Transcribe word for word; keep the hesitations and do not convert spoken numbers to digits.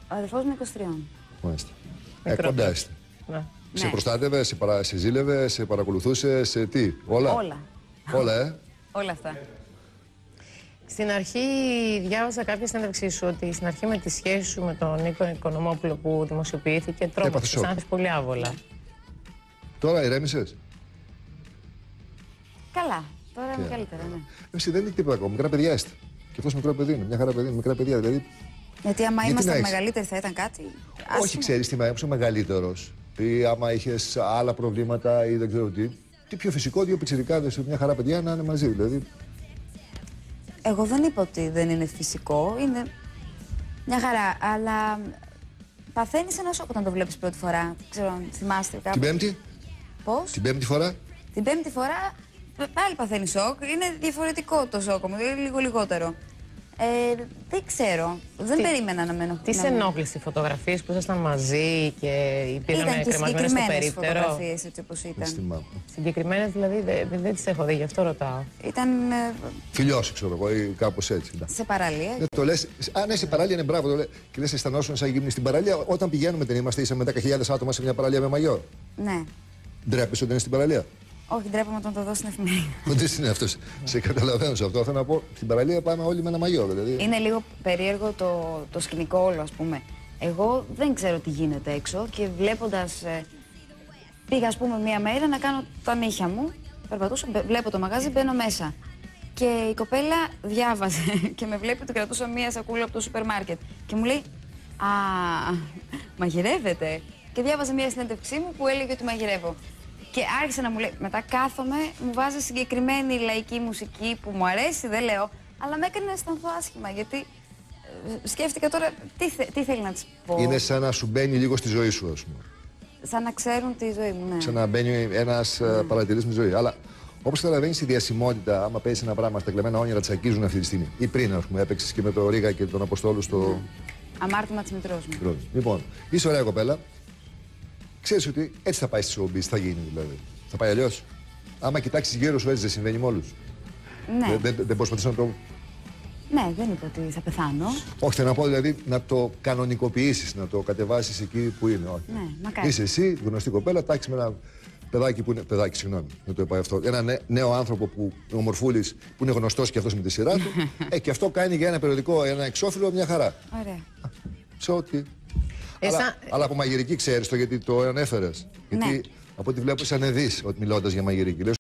Ο αδερφός μου είκοσι τρία. Μάλιστα. Ε, κοντά είστε. Ναι. Σε Ναι. προστάτευε, σε, παρα... σε ζήλευε, σε παρακολουθούσε, σε τι, όλα. Όλα. Όλα, ε. Όλα αυτά. Στην αρχή διάβασα κάποια συνέντευξή σου ότι στην αρχή με τη σχέση σου με τον Νίκο Οικονομόπουλο που δημοσιοποιήθηκε τρόμαξες, σοκ. αισθάνθηκες πολύ άβολα. Τώρα ηρέμησες. Καλά. Τώρα είμαι καλύτερα, ναι. Εσύ δεν είναι τίποτα ακόμα. Μικρά παιδιά είστε. Και αυτός μικρό παιδί είναι. Μια χαρά παιδί είναι. Μικρά παιδιά. Δηλαδή, Γιατί άμα Γιατί να ήμασταν έχεις- μεγαλύτεροι θα ήταν κάτι. όχι, άσχημο. ξέρεις τι, μα ήμουν μεγαλύτερος. Ή άμα είχες άλλα προβλήματα ή δεν ξέρω τι. Τι πιο φυσικό, δύο πιτσιρικάδες, μια χαρά παιδιά να είναι μαζί. Δηλαδή, Εγώ δεν είπα ότι δεν είναι φυσικό. Είναι μια χαρά. Αλλά παθαίνει ένα σοκ όταν το βλέπει πρώτη φορά. Δεν ξέρω αν θυμάστε κάπου. την Πέμπτη, Πώς? την Πέμπτη φορά. Την πέμπτη φορά π- πάλι παθαίνει σοκ. Είναι διαφορετικό το σοκ μου, είναι λίγο λιγότερο. Ε, δεν ξέρω. Δεν Τι- περίμενα να με ενοχλήσει. Τι σε ενόχλησε οι φωτογραφίες που ήσασταν μαζί και υπήρχαν Ήταν και κρεμασμένες στο συγκεκριμένες περίπτερο? φωτογραφίες έτσι όπως Δεν ήταν. θυμάμαι. Συγκεκριμένες δηλαδή δεν, δεν τις έχω δει, γι' αυτό ρωτάω. Ήταν ε, Φιλιός, ξέρω εγώ, ή κάπως έτσι. σε παραλία. Δεν το λες. Α, ναι, σε παραλία είναι μπράβο. Το λέ. Και λες, αισθανόσουν σαν γύμνη στην παραλία. Όταν πηγαίνουμε, δεν είμαστε, είσαι με δέκα χιλιάδες άτομα σε μια παραλία με μαγιό. Ναι. Ντρέπεσαι ότι είναι στην παραλία. Όχι, ντρέπομαι όταν το δω στην εφημερίδα. Δεν είναι αυτό. Σε καταλαβαίνω σε αυτό. Θέλω να πω, στην παραλία πάμε όλοι με ένα μαγιό. Δηλαδή. Είναι λίγο περίεργο το, το σκηνικό όλο, ας πούμε. Εγώ δεν ξέρω τι γίνεται έξω και βλέποντας... Ε, πήγα, ας πούμε, μία μέρα να κάνω τα νύχια μου. Περπατούσα, μπε- βλέπω το μαγάζι, μπαίνω μέσα. Και η κοπέλα διάβαζε και με βλέπει ότι κρατούσα μία σακούλα από το σούπερ μάρκετ. Και μου λέει, α, μαγειρεύετε. Και διάβαζε μία συνέντευξή μου που έλεγε ότι μαγειρεύω. Και άρχισε να μου λέει, μετά κάθομαι, μου βάζει συγκεκριμένη λαϊκή μουσική που μου αρέσει, δεν λέω, αλλά με έκανε να αισθανθώ άσχημα, γιατί ε, σκέφτηκα τώρα τι, θε- τι θέλει να της πω. Είναι σαν να σου μπαίνει λίγο στη ζωή σου, α πούμε. Σαν να ξέρουν τη ζωή μου, ναι. Σαν να μπαίνει ένα mm. παρατηρητή με τη ζωή. Αλλά όπω καταλαβαίνει, η διασημότητα, άμα παίζει ένα πράγμα στα κλεμμένα όνειρα, τσακίζουν αυτή τη στιγμή. Ή πριν, α πούμε, έπαιξε και με το Ρίγα και τον Αποστόλου στο. Αμάρτημα της μητρός μου. Λοιπόν, είσαι ωραία κοπέλα. Ξέρεις ότι έτσι θα πάει στη showbiz, θα γίνει δηλαδή. Θα πάει αλλιώς. Άμα κοιτάξεις γύρω σου, έτσι δεν συμβαίνει με όλους. Ναι, Δεν, δεν, δεν προσπαθείς να το. ναι, δεν είπα ότι θα πεθάνω. Όχι, θέλω να πω δηλαδή να το κανονικοποιήσεις, να το κατεβάσεις εκεί που είναι. Όχι. Ναι, μακάρι. Είσαι εσύ, γνωστή κοπέλα, τάξει με ένα παιδάκι που είναι. Παιδάκι, συγγνώμη, να το είπα αυτό. Ένα νέ, νέο άνθρωπο που ο Μορφούλης που είναι γνωστός και αυτός με τη σειρά του. ε, και αυτό κάνει για ένα περιοδικό, ένα εξώφυλλο, μια χαρά. Ωραία. Σε ό,τι. Εσά- Αλλά, αλλά από μαγειρική ξέρεις το γιατί το ανέφερες. Γιατί Ναι. από ό,τι βλέπω, σαν εδείς ότι μιλώντας για μαγειρική. Λες,